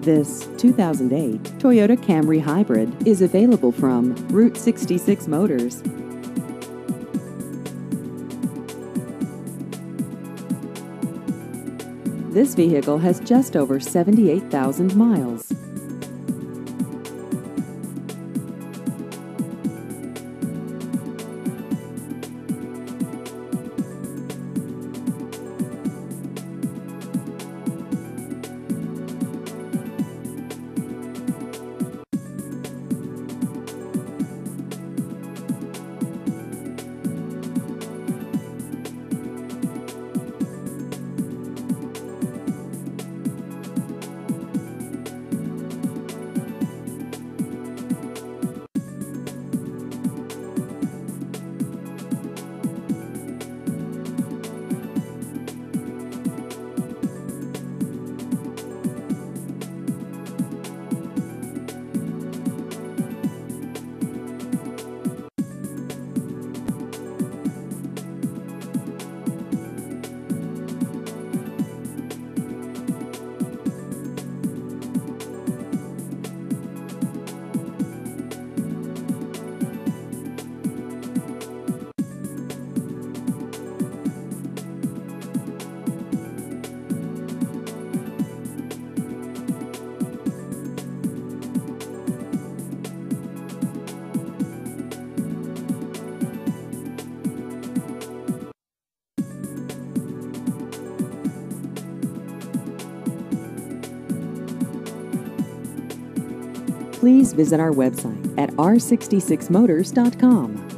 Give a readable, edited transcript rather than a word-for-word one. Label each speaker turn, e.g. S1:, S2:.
S1: This 2008 Toyota Camry Hybrid is available from Route 66 Motors. This vehicle has just over 78,000 miles. Please visit our website at r66motors.com.